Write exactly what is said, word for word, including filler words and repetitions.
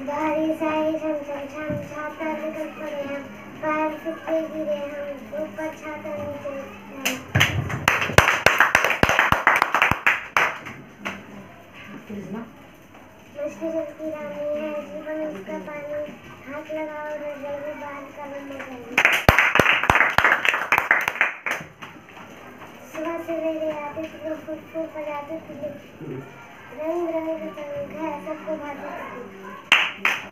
बारिश आई छमछम छम, छाता निकल पड़े हम, पैर फिसले गिरे हम, ऊपर छाता नीचे हम। मछली जल की रानी है, जीवन उसका पानी, हाथ लगाओ न जल्दी, बाहर का लंबा जाएगी। सुबह सवेरे आते थे फुट फुट बजाते थे, रंग रंग के पंख है सबको भाते थे।